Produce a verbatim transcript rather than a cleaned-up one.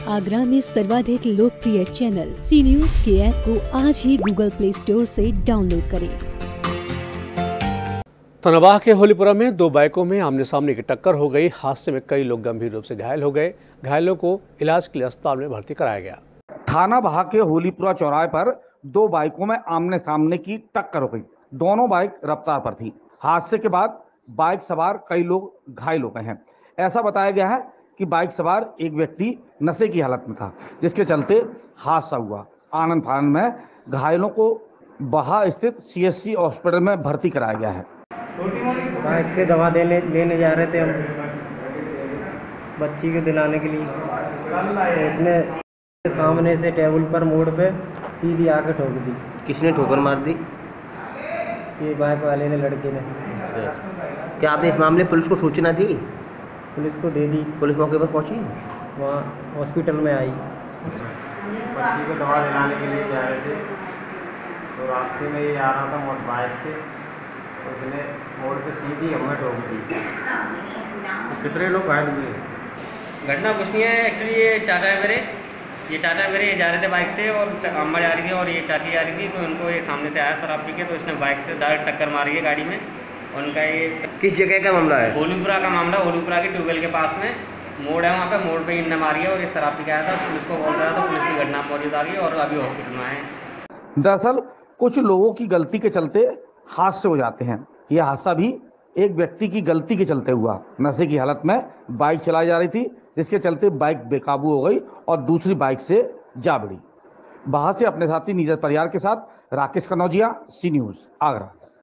आगरा में सर्वाधिक लोकप्रिय चैनल सी न्यूज के ऐप को आज ही गूगल प्ले स्टोर से डाउनलोड करें। तनवाह के होलीपुरा में दो बाइकों में आमने सामने की टक्कर हो गई। हादसे में कई लोग गंभीर रूप से घायल हो गए। घायलों को इलाज के लिए अस्पताल में भर्ती कराया गया। थाना बाह के होलीपुरा चौराहे पर दो बाइकों में आमने सामने की टक्कर हो गई। दोनों बाइक रफ्तार पर थी। हादसे के बाद बाइक सवार कई लोग घायल हो गए हैं। ऐसा बताया गया है कि बाइक सवार एक व्यक्ति नशे की हालत में था, जिसके चलते हादसा हुआ। आनंद फानन में घायलों को बाह स्थित सीएससी हॉस्पिटल में भर्ती कराया गया है। बाइक से दवा देने लेने जा रहे थे हम बच्ची को दिलाने के लिए। उसने सामने से टेबल पर मोड़ पे सीधी आके ठोक दी। किसने ठोकर मार दी? ये बाइक वाले ने, लड़के ने। अच्छा। क्या आपने इस मामले पुलिस को सूचना दी? पुलिस को दे दी। पुलिस मौके पर पहुंची? वहाँ हॉस्पिटल में आई। बच्ची को दवा दिलाने के लिए जा रहे थे, तो रास्ते में ये आ रहा था मोटर बाइक से, उसने मोड़ पे सीधी हमें ठोक दी। कितने लोग घायल हुए? घटना कुछ नहीं है। एक्चुअली ये चाचा है मेरे ये चाचा मेरे ये जा रहे थे बाइक से, और अम्मा जा रही थी और ये चाची जा रही थी। तो इनको ये सामने से आया शराब पी के, तो इसने बाइक से डायरेक्ट टक्कर मारी है गाड़ी में। उनका ये किस जगह का मामला है? होलीपुरा का मामला। होलीपुरा के ट्यूबवेल के पास में मोड़ है, वहाँ पे मोड़ पे इनने मारी है और ये शराब पी के आया था। पुलिस को बोल रहा था, पुलिस की घटना मौजूद आ गई और अभी हॉस्पिटल में आए। दरअसल कुछ लोगों की गलती के चलते हादसे हो जाते हैं। यह हादसा भी एक व्यक्ति की गलती के चलते हुआ। नशे की हालत में बाइक चलाई जा रही थी, जिसके चलते बाइक बेकाबू हो गई और दूसरी बाइक से जा भिड़ी। बाहर से अपने साथी नीरज परियार के साथ राकेश कनौजिया, सी न्यूज, आगरा।